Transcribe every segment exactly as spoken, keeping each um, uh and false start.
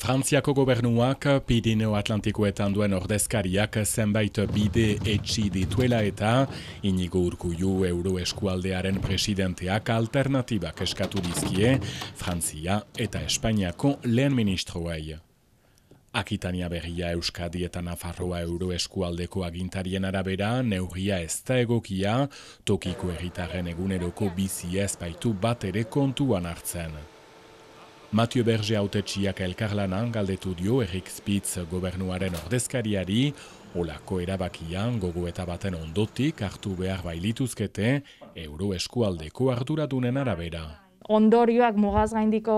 Frantziako gobernuak Pirineo Atlantikoetan duen ordezkariak zenbait bide etxi dituela eta Inigo Urkullu Euroeskualdearen presidenteak alternatibak eskatu dizkie Frantzia eta Espainiako lehen ministroei. Akitania Berria Euskadi eta Nafarroa Euroeskualdeko agintarien arabera neurria ez da egokia, tokiko herritarren eguneroko bizi ez baitu bat ere kontuan hartzen. Mathieu Berger hautetsiak elkarlanan galdetu dio Erik Spitz gobernuaren ordezkariari, olako erabakian gogoeta baten ondotik hartu behar bailituzkete Euroeskualdeko arduradunen arabera. Ondorioak mugaz gaindiko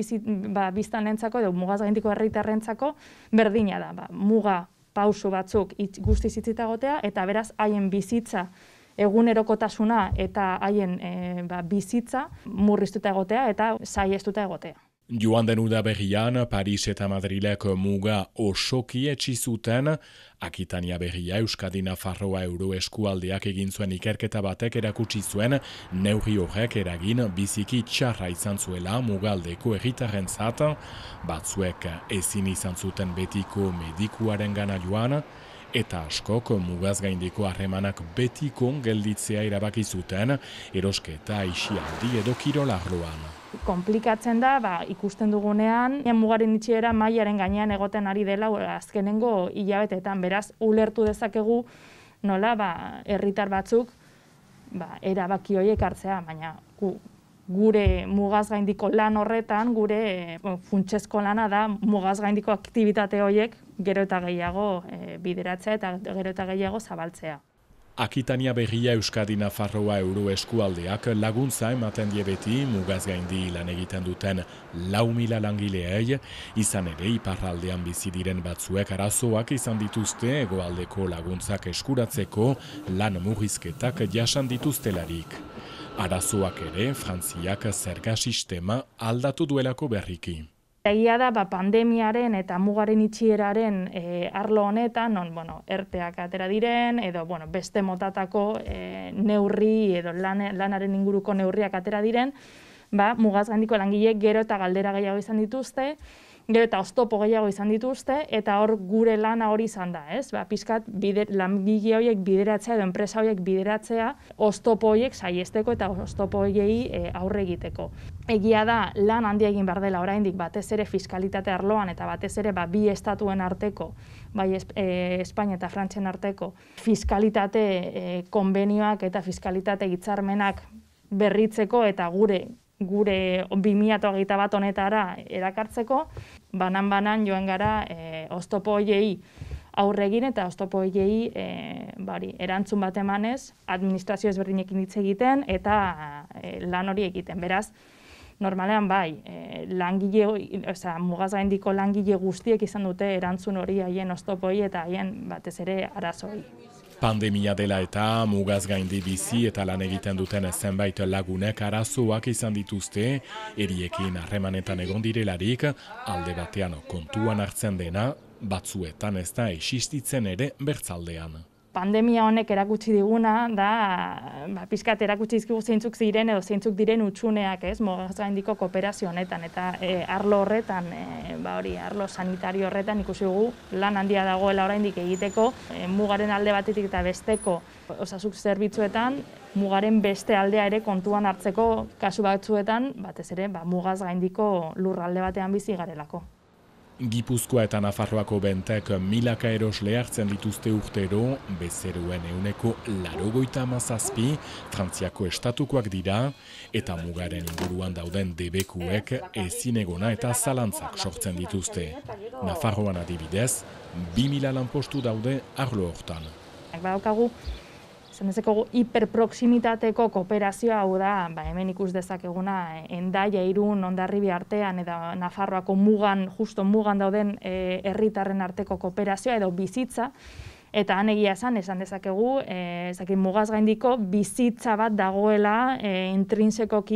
ba, biztanentzako edo mugaz gaindiko herritarrentzako berdina da. Ba, muga pausu batzuk itz, guztiz itzitagotea eta beraz haien bizitza egunerokotasuna eta haien e, ba, bizitza murriztuta egotea eta saiestuta egotea. Joan den udaberrian, Paris eta Madrilek muga osoki etsi zuten, Akitania Berria Euskadi Nafarroa Euroeskualdeak egin zuen ikerketa batek erakutsi zuen neurri horrek eragin biziki txarra izan zuela mugaldeko herritarrentzat, batzuek ezin izan zuten betiko medikuaren gana joan, eta askok mugaz gaindiko harremanak betiko gelditzea erabaki zuten erosketa aisialdi edo kirolarloan. Komplikatzen da, ba, ikusten dugunean, mugaren itxiera mailaren gainean egoten ari dela azkenengo hilabeteetan, beraz, ulertu dezakegu nola ba, herritar batzuk ba, erabaki horiek hartzea, baina gu, gure mugaz gaindiko lan horretan, gure bueno, funtsezko lana da mugaz gaindiko aktibitate horiek gero eta gehiago e, bideratzea eta gero eta gehiago zabaltzea. Akitania Berria Euskadi Nafarroa Euroeskualdeak laguntza ematen die beti mugaz gaindi lan egiten duten lau mila langileei, izan ere iparraldean bizi diren batzuek arazoak izan dituzte hegoaldeko laguntzak eskuratzeko lan murrizketak jasan dituztelarik. Arazoak ere Frantziak zerga sistema aldatu duelako berriki. Egia da, ba, pandemiaren eta mugaren itxieraren e, arlo honetan, non, bueno, erteak atera diren, edo bueno, beste motatako e, neurri edo lan, lanaren inguruko neurriak atera diren, ba, mugaz gaindiko langileek gero eta galdera gehiago izan dituzte, gero eta oztopo gehiago izan dituzte, eta hor gure lana hori izan da, ez? Ba, pizkat bider, langile horiek bideratzea edo enpresa horiek bideratzea oztopo horiek saiesteko eta oztopo horiei e, aurre egiteko. Egia da, lan handia egin behar dela oraindik batez ere fiskalitate arloan eta batez ere ba, bi estatuen arteko, bai e, Espainia eta Frantzien arteko, fiskalitate e, konbenioak eta fiskalitate hitzarmenak berritzeko eta gure gure bi mila hogeita bat honetara erakartzeko, banan-banan joan gara e, oztopo horiei aurre egin eta oztopo horiei e, bari, erantzun bat emanez, administrazio ezberdinekin hitz egiten eta e, lan hori egiten. Beraz, normalean bai, e, langile, oza, mugaz gaindiko langile guztiek izan dute erantzun hori haien oztopoi eta haien batez ere arazoi. Pandemia dela eta mugaz gaindi bizi eta lan egiten duten zenbait lagunek arazoak izan dituzte, eriekin harremanetan egon direlarik, alde batean kontuan hartzen dena, batzuetan ez da existitzen ere bertzaldean. Pandemia honek erakutsi diguna da, ba, pixkat erakutsi dizkigu zeintzuk ziren edo zeintzuk diren hutsuneak, ez, mugaz gaindiko kooperazio honetan eta e, arlo horretan, e, ba hori, arlo sanitario horretan ikusi dugu lan handia dagoela oraindik egiteko, e, mugaren alde batetik eta besteko osasun zerbitzuetan, mugaren beste aldea ere kontuan hartzeko kasu batzuetan, batez ere, ba, mugaz gaindiko lurralde batean bizi garelako. Gipuzkoa eta Nafarroako bentek milaka erosle hartzen dituzte urtero, bezeruen euneko laurogeita hamazazpi Frantziako estatukoak dira, eta mugaren inguruan dauden debekuek ezinegona eta zalantzak sortzen dituzte. Nafarroan adibidez, bi mila lanpostu daude arlo hortan. Badaukagu, esan dezakegu hiperproximitateko kooperazioa, hau da, ba, hemen ikus dezakeguna Hendaia, Irun, Hondarribi artean edo Nafarroako mugan, justo mugan dauden herritarren arteko kooperazioa edo bizitza, eta han egia esan, esan dezakegu, e, ezakin mugaz gaindiko bizitza bat dagoela e, intrinsekoki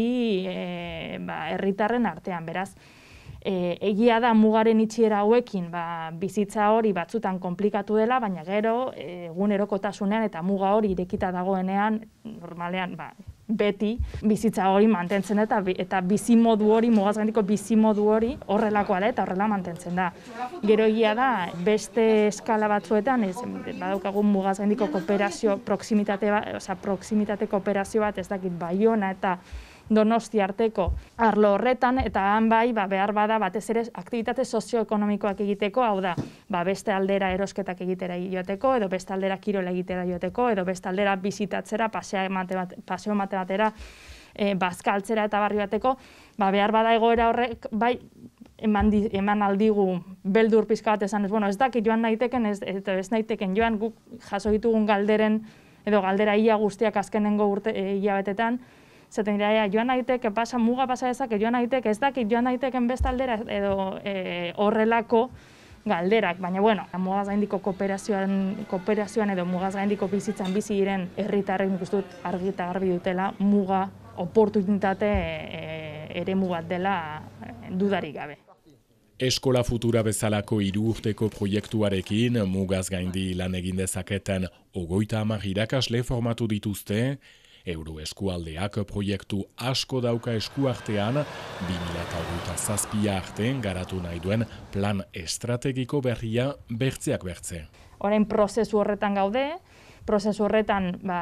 e, ba, herritarren artean, beraz. E, egia da mugaren itxiera hauekin ba, bizitza hori batzutan konplikatu dela, baina gero egunerokotasunean eta muga hori irekita dagoenean normalean ba, beti bizitza hori mantentzen da eta, eta bizimodu hori, mugaz gaindiko bizimodu hori horrelakoa da eta horrela mantentzen da. Gero egia da, beste eskala batzuetan, ez, badaukagu mugaz gaindiko kooperazio, proximitate, oza, proximitate kooperazio bat, ez dakit Baiona eta Donosti arteko arlo horretan, eta han bai, ba, behar bada batez ere aktibitate sozioekonomikoak egiteko, hau da, ba, beste aldera erosketak egitera joateko, edo beste aldera kirola egitera joateko, edo beste aldera bizitatzera, paseo emate bat, paseo emate batera, e, bazkaltzera eta barri bateko, ba, behar bada egoera horrek, bai, eman, di, eman aldigu beldur pizka bat esan, ez, bueno, ez dakit joan naiteken, ez, ez, ez naiteken joan guk jaso ditugun galderen, edo galdera ia guztiak azkenengo urte e, hilabetetan, zaten dira, ja, joan naiteke, pasa, muga pasa dezake, joan naiteke, ez dakit joan naiteken beste aldera, edo e, horrelako galderak, baina, bueno, mugaz gaindiko kooperazioan, kooperazioan edo mugaz gaindiko bizitzan bizi diren herritarrek nik uste dut argi eta garbi dutela muga oportunitate e, eremu bat dela e, dudarik gabe. Eskola Futura bezalako hiru urteko proiektuarekin mugaz gaindi lan egin dezaketen hogeita hamar irakasle formatu dituzte. Euro eskualdeak proiektu asko dauka eskuartean, bi mila hogeita zazpi arte garatu nahi duen plan estrategiko berria bertzeak bertze. Orain prozesu horretan gaude, prozesu horretan ba,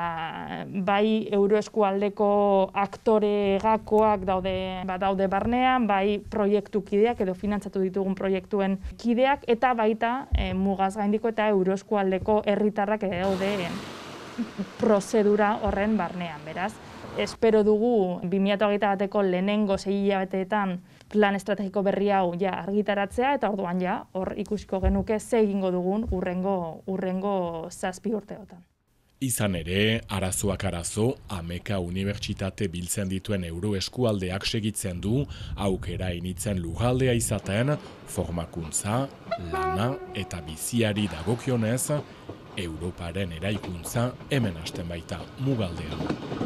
bai euroeskualdeko aktore gakoak daude, ba, daude barnean, bai proiektu kideak edo finantzatu ditugun proiektuen kideak, eta baita e, mugaz gaindiko eta euroeskualdeko herritarrak ere daude prozedura horren barnean, beraz. Espero dugu bi mila hogeita bateko lehenengo sei hilabeteetan plan estrategiko berri hau ja argitaratzea, eta orduan ja hor ikusiko genuke ze egingo dugun urrengo, urrengo zazpi urteotan. Izan ere, arazoak arazo, Ameka Unibertsitate biltzen dituen euroeskualdeak segitzen du, aukera initzen lurraldea izaten, formakuntza, lana eta biziari dagokionez, Europaren eraikuntza hemen hasten baita mugaldean.